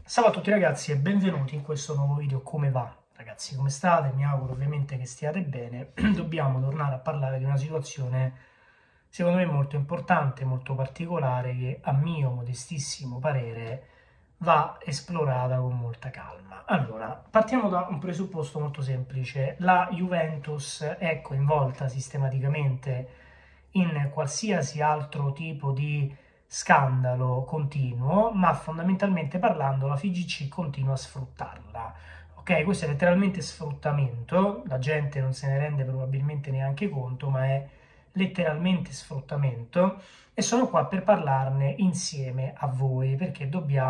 Salve a tutti ragazzi e benvenuti in questo nuovo video. Come va? Ragazzi, come state? Mi auguro ovviamente che stiate bene. Dobbiamo tornare a parlare di una situazione secondo me molto importante, molto particolare, che a mio modestissimo parere va esplorata con molta calma. Allora, partiamo da un presupposto molto semplice. La Juventus è coinvolta sistematicamente in qualsiasi altro tipo di scandalo continuo, ma fondamentalmente parlando la FIGC continua a sfruttarla. Ok, questo è letteralmente sfruttamento, la gente non se ne rende probabilmente neanche conto, ma è letteralmente sfruttamento e sono qua per parlarne insieme a voi perché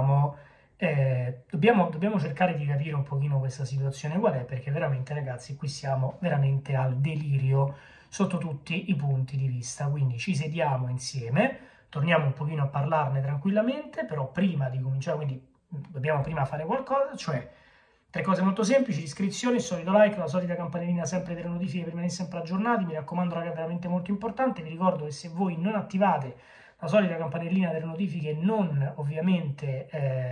dobbiamo cercare di capire un pochino questa situazione qual è, perché veramente ragazzi qui siamo veramente al delirio sotto tutti i punti di vista. Quindi ci sediamo insieme, torniamo un pochino a parlarne tranquillamente, però prima di cominciare, quindi dobbiamo prima fare qualcosa, cioè tre cose molto semplici: iscrizione, il solito like, la solita campanellina sempre delle notifiche per rimanere sempre aggiornati. Mi raccomando ragazzi, è veramente molto importante. Vi ricordo che se voi non attivate la solita campanellina delle notifiche non ovviamente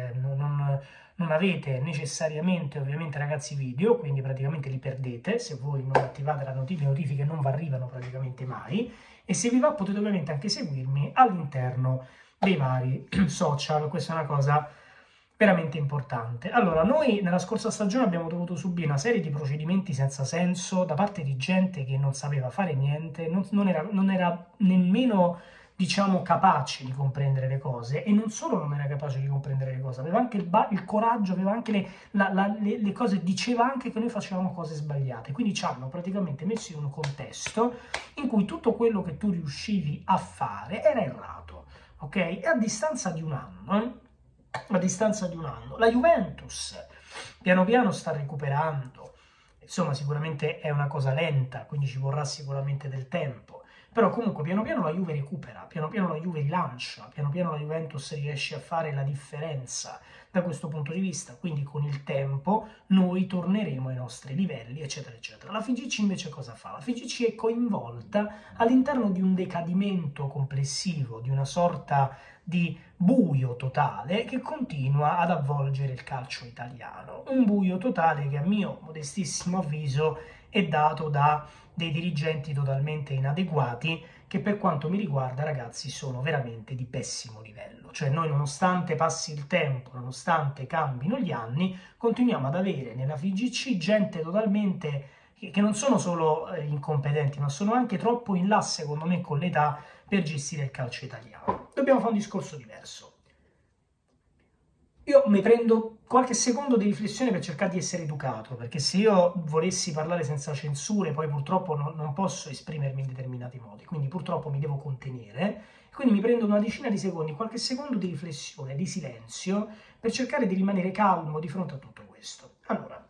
non avete necessariamente ovviamente ragazzi video, quindi praticamente li perdete. Se voi non attivate le notifiche non vi arrivano praticamente mai, e se vi va potete ovviamente anche seguirmi all'interno dei vari social. Questa è una cosa veramente importante. Allora, noi nella scorsa stagione abbiamo dovuto subire una serie di procedimenti senza senso da parte di gente che non sapeva fare niente, non era nemmeno, diciamo, capace di comprendere le cose, e non solo non era capace di comprendere le cose, aveva anche il coraggio, aveva anche le cose, diceva anche che noi facevamo cose sbagliate, quindi ci hanno praticamente messo in un contesto in cui tutto quello che tu riuscivi a fare era errato, ok? E a distanza di un anno, la Juventus piano piano sta recuperando, insomma sicuramente è una cosa lenta, quindi ci vorrà sicuramente del tempo, però comunque piano piano la Juve recupera, piano piano la Juve rilancia, piano piano la Juventus riesce a fare la differenza da questo punto di vista, quindi con il tempo noi torneremo ai nostri livelli, eccetera, eccetera. La FIGC invece cosa fa? La FIGC è coinvolta all'interno di un decadimento complessivo, di una sorta di buio totale che continua ad avvolgere il calcio italiano. Un buio totale che a mio modestissimo avviso è dato da dei dirigenti totalmente inadeguati che, per quanto mi riguarda ragazzi, sono veramente di pessimo livello. Cioè noi, nonostante passi il tempo, nonostante cambino gli anni, continuiamo ad avere nella FIGC gente totalmente che non sono solo incompetenti, ma sono anche troppo in là, secondo me, con l'età per gestire il calcio italiano. Dobbiamo fare un discorso diverso. Io mi prendo qualche secondo di riflessione per cercare di essere educato, perché se io volessi parlare senza censure, poi purtroppo non posso esprimermi in determinati modi, quindi purtroppo mi devo contenere, quindi mi prendo una decina di secondi, qualche secondo di riflessione, di silenzio, per cercare di rimanere calmo di fronte a tutto questo. Allora,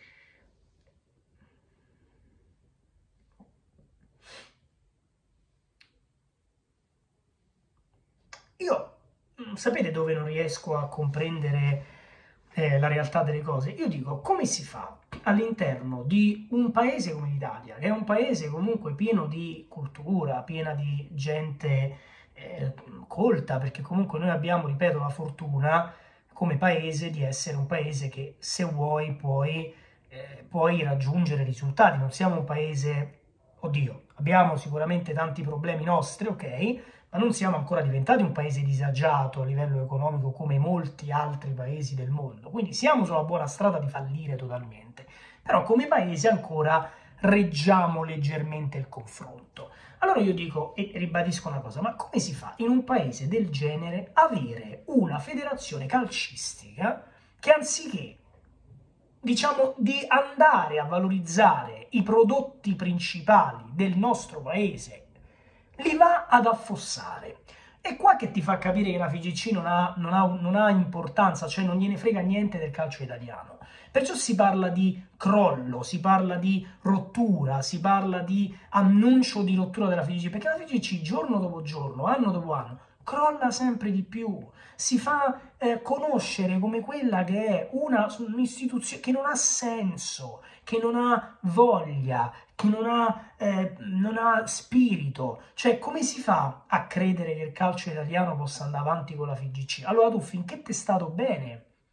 io sapete dove non riesco a comprendere la realtà delle cose? Io dico, come si fa all'interno di un paese come l'Italia, che è un paese comunque pieno di cultura, piena di gente colta, perché comunque noi abbiamo, ripeto, la fortuna come paese di essere un paese che, se vuoi, puoi raggiungere risultati. Non siamo un paese, oddio, abbiamo sicuramente tanti problemi nostri, ok? Ma non siamo ancora diventati un paese disagiato a livello economico come molti altri paesi del mondo. Quindi siamo sulla buona strada di fallire totalmente. Però come paese ancora reggiamo leggermente il confronto. Allora io dico e ribadisco una cosa: ma come si fa in un paese del genere avere una federazione calcistica che, anziché, diciamo, di andare a valorizzare i prodotti principali del nostro paese, li va ad affossare? È qua che ti fa capire che la FIGC non ha importanza, cioè non gliene frega niente del calcio italiano. Perciò si parla di crollo, si parla di rottura, si parla di annuncio di rottura della FIGC, perché la FIGC giorno dopo giorno, anno dopo anno, crolla sempre di più, si fa conoscere come quella che è un'istituzione che non ha senso, che non ha voglia, che non ha spirito. Cioè, come si fa a credere che il calcio italiano possa andare avanti con la FIGC? Allora tu, finché ti è stato bene,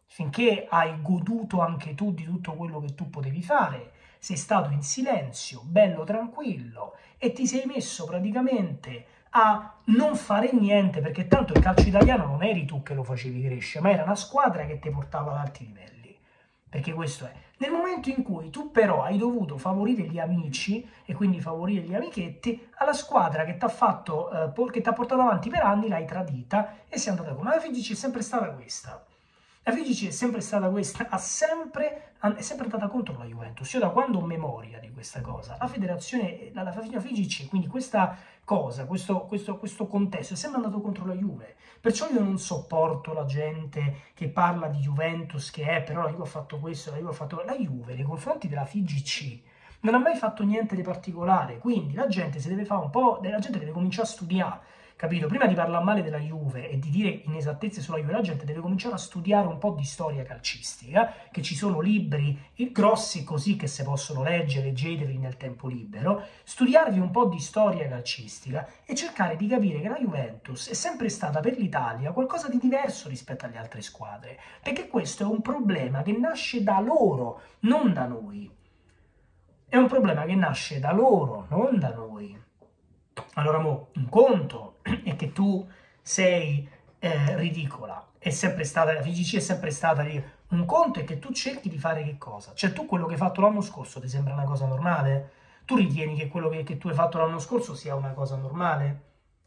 finché hai goduto anche tu di tutto quello che tu potevi fare, sei stato in silenzio, bello tranquillo, e ti sei messo praticamente a non fare niente, perché tanto il calcio italiano non eri tu che lo facevi crescere, ma era una squadra che ti portava ad alti livelli. Perché questo è. Nel momento in cui tu però hai dovuto favorire gli amici e quindi favorire gli amichetti, alla squadra che ti ha fatto, che ti ha portato avanti per anni l'hai tradita e sei andata come. Ma la FIGC è sempre stata questa. La FIGC è sempre stata questa, è sempre andata contro la Juventus. Io da quando ho memoria di questa cosa, la federazione, la FIGC, quindi questa cosa, questo contesto è sempre andato contro la Juve. Perciò io non sopporto la gente che parla di Juventus, che è però la Juve ha fatto questo, la Juve ha fatto. La Juve nei confronti della FIGC non ha mai fatto niente di particolare, quindi la gente si deve fare un po', la gente deve cominciare a studiare, capito? Prima di parlare male della Juve e di dire inesattezze sulla Juve, la gente deve cominciare a studiare un po' di storia calcistica, che ci sono libri grossi così che si possono leggere, leggeteli nel tempo libero, studiarvi un po' di storia calcistica e cercare di capire che la Juventus è sempre stata per l'Italia qualcosa di diverso rispetto alle altre squadre, perché questo è un problema che nasce da loro, non da noi. È un problema che nasce da loro, non da noi. Allora, un conto è che tu sei ridicola, è sempre stata, la FIGC è sempre stata lì. Un conto è che tu cerchi di fare che cosa? Cioè, tu quello che hai fatto l'anno scorso ti sembra una cosa normale? Tu ritieni che quello che tu hai fatto l'anno scorso sia una cosa normale?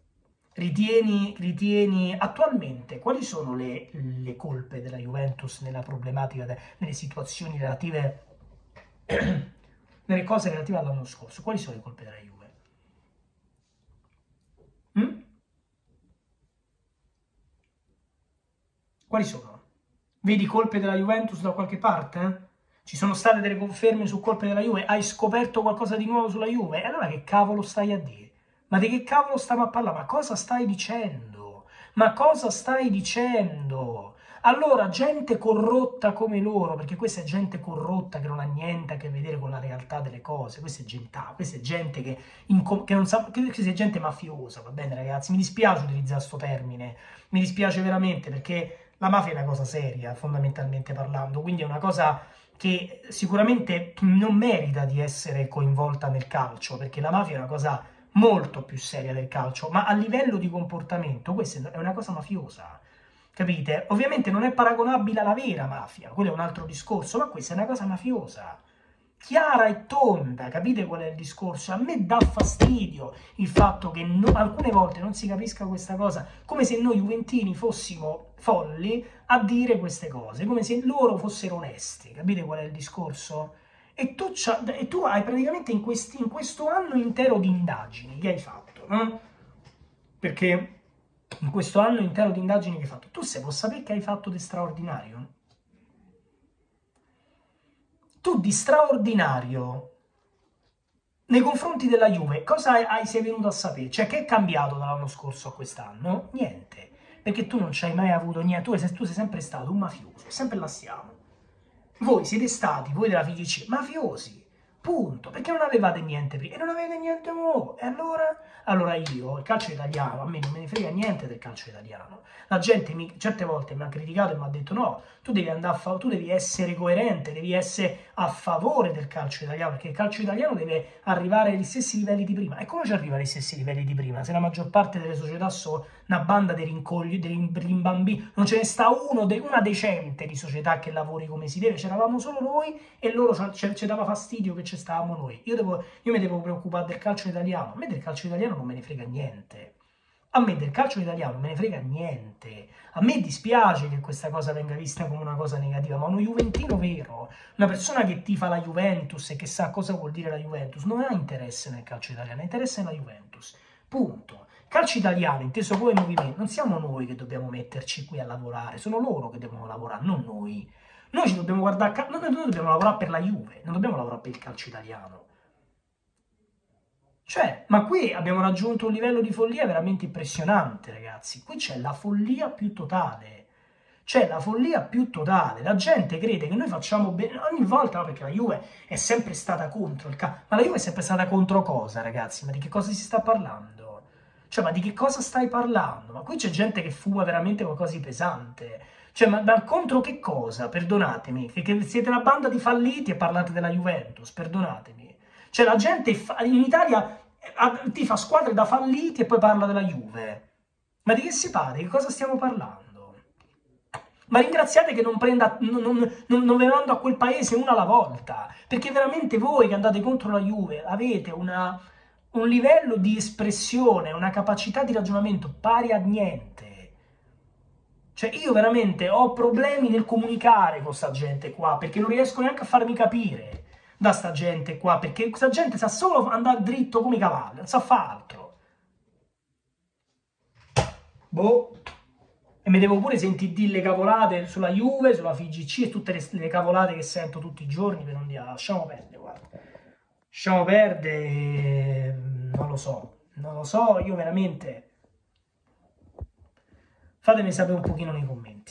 Ritieni attualmente quali sono le colpe della Juventus nella problematica, nelle situazioni relative, nelle cose relative all'anno scorso? Quali sono le colpe della Juve? Mm? Quali sono? Vedi colpe della Juventus da qualche parte? Ci sono state delle conferme su colpe della Juve? Hai scoperto qualcosa di nuovo sulla Juve? E allora che cavolo stai a dire? Ma di che cavolo stiamo a parlare? Ma cosa stai dicendo? Ma cosa stai dicendo? Allora, gente corrotta come loro, perché questa è gente corrotta che non ha niente a che vedere con la realtà delle cose, questa è gente che non sa, questa è gente mafiosa, va bene ragazzi? Mi dispiace utilizzare questo termine, mi dispiace veramente perché la mafia è una cosa seria, fondamentalmente parlando, quindi è una cosa che sicuramente non merita di essere coinvolta nel calcio, perché la mafia è una cosa molto più seria del calcio, ma a livello di comportamento questa è una cosa mafiosa, capite? Ovviamente non è paragonabile alla vera mafia, quello è un altro discorso, ma questa è una cosa mafiosa. Chiara e tonda, capite qual è il discorso? A me dà fastidio il fatto che alcune volte non si capisca questa cosa, come se noi juventini fossimo folli a dire queste cose, come se loro fossero onesti, capite qual è il discorso? E tu hai praticamente in questo anno intero di indagini che hai fatto, no? Perché in questo anno intero di indagini che hai fatto, tu se può sapere che hai fatto di straordinario? Tu di straordinario nei confronti della Juve, sei venuto a sapere? Cioè, che è cambiato dall'anno scorso a quest'anno? Niente, perché tu non ci hai mai avuto niente, tu sei sempre stato un mafioso, sempre là siamo. Voi siete stati, voi della FIGC, mafiosi, punto, perché non avevate niente prima e non avete niente nuovo. E allora? Allora io, il calcio italiano, a me non me ne frega niente del calcio italiano. La gente certe volte mi ha criticato e mi ha detto no, tu devi andare tu devi essere coerente, devi essere a favore del calcio italiano, perché il calcio italiano deve arrivare agli stessi livelli di prima. E come ci arriva agli stessi livelli di prima? Se la maggior parte delle società sono una banda di rincogli, dei rimbambini, non ce ne sta una decente di società che lavori come si deve, c'eravamo solo noi e loro ci dava fastidio che ci stavamo noi. Io mi devo preoccupare del calcio italiano, a me del calcio italiano non me ne frega niente. A me del calcio italiano non me ne frega niente. A me dispiace che questa cosa venga vista come una cosa negativa, ma uno juventino vero, una persona che tifa la Juventus e che sa cosa vuol dire la Juventus, non ha interesse nel calcio italiano, ha interesse nella Juventus. Punto. Calcio italiano, inteso come movimento, non siamo noi che dobbiamo metterci qui a lavorare, sono loro che devono lavorare, non noi. Noi ci dobbiamo guardare, noi dobbiamo lavorare per la Juve, non dobbiamo lavorare per il calcio italiano. Cioè, ma qui abbiamo raggiunto un livello di follia veramente impressionante, ragazzi. Qui c'è la follia più totale. C'è la follia più totale. La gente crede che noi facciamo bene ogni volta, no, perché la Juve è sempre stata contro il calcio. Ma la Juve è sempre stata contro cosa, ragazzi? Ma di che cosa si sta parlando? Cioè, ma di che cosa stai parlando? Ma qui c'è gente che fuma veramente qualcosa di pesante. Cioè, ma contro che cosa? Perdonatemi, che siete una banda di falliti e parlate della Juventus, perdonatemi. Cioè, la gente in Italia tifa squadre da falliti e poi parla della Juve. Ma di che si parla? Di cosa stiamo parlando? Ma ringraziate che non prenda, non ve ne mando a quel paese una alla volta, perché veramente voi che andate contro la Juve avete un livello di espressione, una capacità di ragionamento pari a niente. Cioè io veramente ho problemi nel comunicare con sta gente qua, perché non riesco neanche a farmi capire da sta gente qua, perché questa gente sa solo andare dritto come i cavalli, non sa fare altro. Boh. E mi devo pure sentire dire le cavolate sulla Juve, sulla FIGC e tutte le cavolate che sento tutti i giorni per non dire, lasciamo perdere, guarda. Lasciamo perdere, non lo so, io veramente... Fatemi sapere un pochino nei commenti.